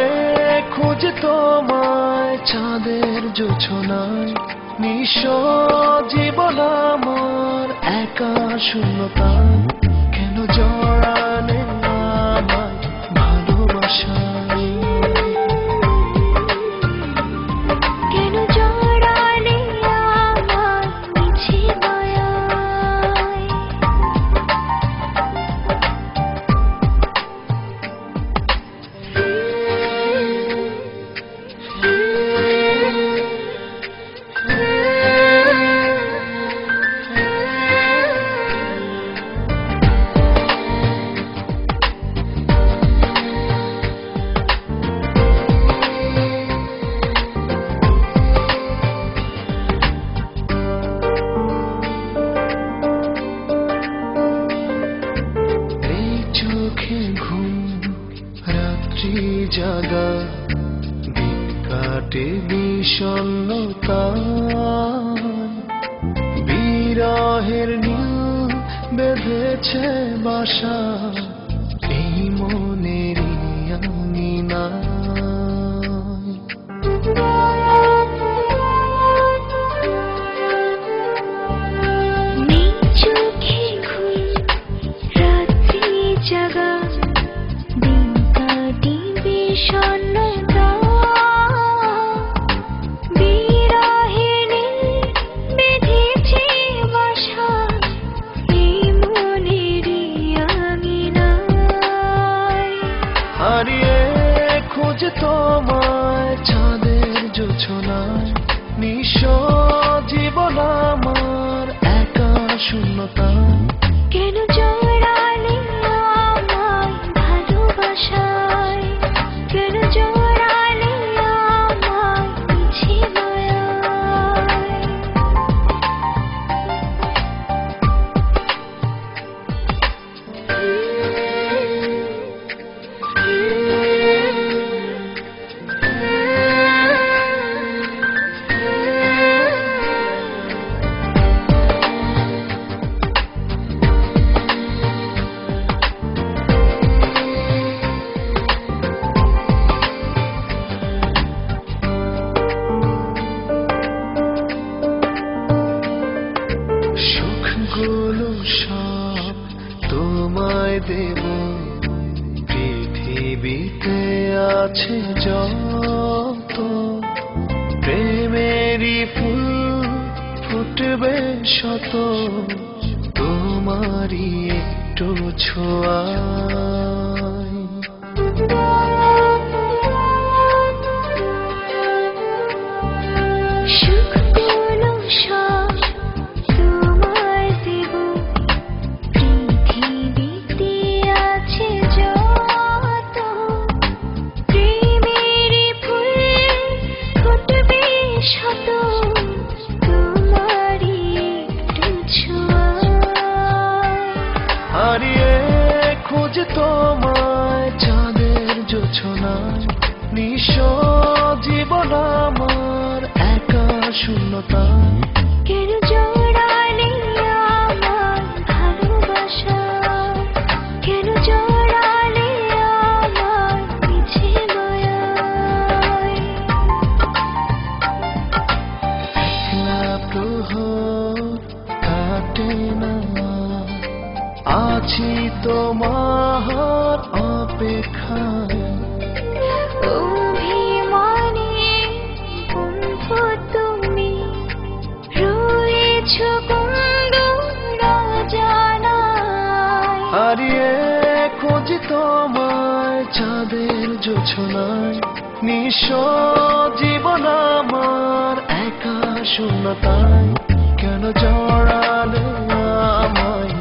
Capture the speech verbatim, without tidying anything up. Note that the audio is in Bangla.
খুঁজে তোমায় চাঁদের জোছনায়, নিঃস্ব জীবন আমার একা শূন্যতায়, কেন জড়ালে আমায় ভালোবাসায়, কেন জড়ালে আমায় মিছে মায়ায়। চোখে ঘুম রাত্রি জাগা, দিন কাটে বিষণ্ণতা, বিরহের নীল বেঁধেছে বাসা এই মনেরই আঙিনায়। জাগা দিন কাটি বিষণ্ণতা, বিরহিণী বেঁধেছে বাসা এই মনেরই আঙিনায়। হারিয়ে খুঁজে তোমায় চাঁদের জোছনায়, নিঃস্ব জীবন আমার একা শূন্যতায়, কেন জড়ালে আমায় ভালোবাসায়, কেন জড়ালে আমায় মিছে মায়ায়। সুখগুলো সব তোমায় দেব, পৃথিবীতে আছে যত, প্রেমেরই ফুল ফুটবে শত, তোমারই একটু ছোঁয়ায়। সুখগুলো সব তোমায় দেব, পৃথিবীতে আছে যত, প্রেমেরই ফুল ফুটবে শত, তোমারই একটু ছোঁয়ায়। হারিয়ে খুঁজে তোমায় চাঁদের জোছনায়, নিঃস্ব জীবন আমার একা শূন্যতায়, কেন জড়ালে আমায় ভালোবাসায়, কেন জড়ালে আমায় মিছে মায়ায়। একলা প্রহর কাটে না, আছি তোমার অপেক্ষায়, অভিমানী বন্ধু তুমি রয়েছো কোন অজানায়। হারিয়ে খুঁজি তোমায় চাঁদের জোছনায়, নিঃস্ব জীবন আমার একা শূন্যতায়, কেন জড়ালে আমায়